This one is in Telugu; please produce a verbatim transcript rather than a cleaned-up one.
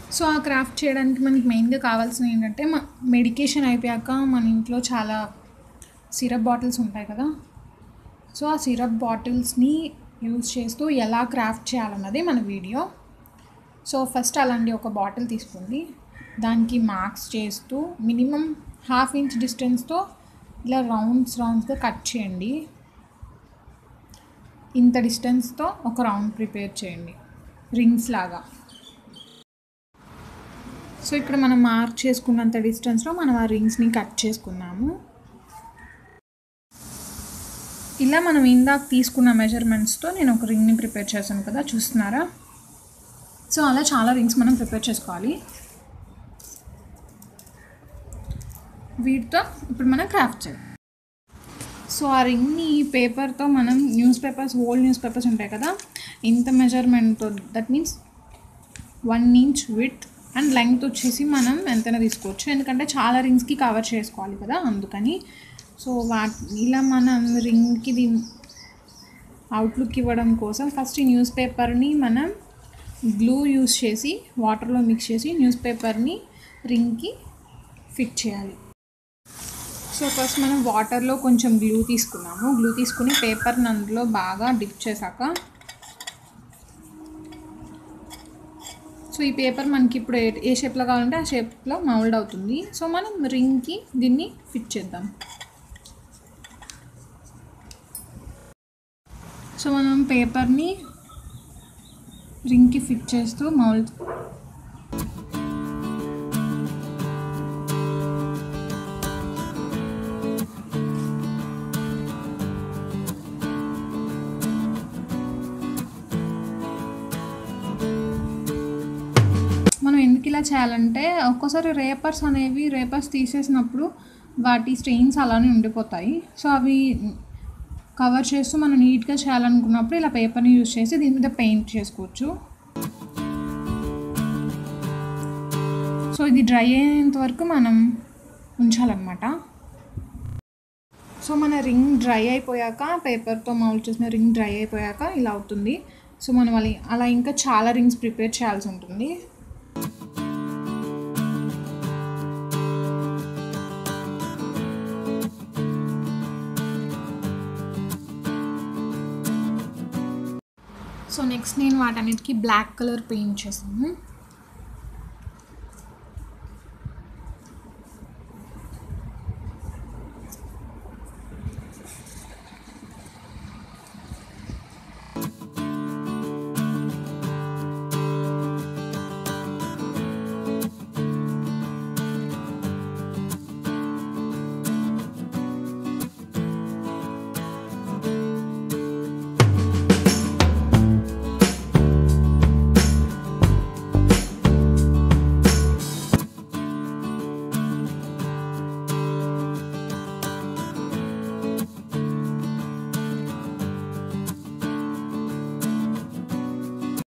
సో ఆ క్రాఫ్ట్ చేయడానికి మనకి మెయిన్గా కావాల్సినవి ఏంటంటే మెడికేషన్ అయిపోయాక మన ఇంట్లో చాలా సిరప్ బాటిల్స్ ఉంటాయి కదా. సో ఆ సిరప్ బాటిల్స్ని యూజ్ చేస్తూ ఎలా క్రాఫ్ట్ చేయాలన్నది మన వీడియో. సో ఫస్ట్ అలాంటి ఒక బాటిల్ తీసుకోండి, దానికి మార్క్స్ చేస్తూ మినిమం హాఫ్ ఇంచ్ డిస్టెన్స్తో ఇలా రౌండ్స్ రౌండ్స్గా కట్ చేయండి. ఇంత డిస్టెన్స్తో ఒక రౌండ్ ప్రిపేర్ చేయండి, రింగ్స్ లాగా. సో ఇక్కడ మనం మార్క్ చేసుకున్నంత డిస్టెన్స్లో మనం ఆ రింగ్స్ని కట్ చేసుకున్నాము. ఇలా మనం ఇందాక తీసుకున్న మెజర్మెంట్స్తో నేను ఒక రింగ్ని ప్రిపేర్ చేశాను కదా, చూస్తున్నారా. సో అలా చాలా రింగ్స్ మనం ప్రిపేర్ చేసుకోవాలి. వీటితో ఇప్పుడు మనం క్రాఫ్ట్ చేయాలి. సో ఆ రింగ్ని పేపర్తో మనం news papers old news papers ఉంటాయి కదా, ఇంత మెజర్మెంట్తో, that means one inch width and length వచ్చేసి మనం ఎంతైనా తీసుకోవచ్చు, ఎందుకంటే చాలా రింగ్స్కి కవర్ చేసుకోవాలి కదా, అందుకని. సో వాటి ఇలా మనం రింగ్కి దీని అవుట్లుక్ ఇవ్వడం కోసం ఫస్ట్ ఈ న్యూస్ పేపర్ని మనం గ్లూ యూస్ చేసి వాటర్లో మిక్స్ చేసి న్యూస్ పేపర్ని రింగ్కి ఫిట్ చేయాలి. సో ఫస్ట్ మనం వాటర్లో కొంచెం గ్లూ తీసుకున్నాము. గ్లూ తీసుకుని పేపర్ని అందులో బాగా డిప్ చేశాక, సో ఈ పేపర్ మనకి ఇప్పుడు ఏ షేప్లో కావాలంటే ఆ షేప్లో మౌల్డ్ అవుతుంది. సో మనం రింగ్కి దీన్ని ఫిట్ చేద్దాం. సో మనం పేపర్ని రింగ్కి ఫిట్ చేస్తూ మౌల్డ్ మనం ఎందుకు ఇలా చేయాలంటే ఒక్కోసారి రేపర్స్ అనేవి రేపర్స్ తీసేసినప్పుడు వాటి స్టెయిన్స్ అలానే ఉండిపోతాయి. సో అవి కవర్ చేస్తూ మనం నీట్గా చేయాలనుకున్నప్పుడు ఇలా పేపర్ని యూజ్ చేసి దీని మీద పెయింట్ చేసుకోవచ్చు. సో ఇది డ్రై అయ్యేంత వరకు మనం ఉంచాలన్నమాట. సో మన రింగ్ డ్రై అయిపోయాక, పేపర్తో మౌల్డ్ చేసిన రింగ్ డ్రై అయిపోయాక ఇలా అవుతుంది. సో మనం అలా అలా ఇంకా చాలా రింగ్స్ ప్రిపేర్ చేయాల్సి ఉంటుంది. సో నెక్స్ట్ నేను వాటన్నిటికీ బ్లాక్ కలర్ పెయింట్ చేసాను.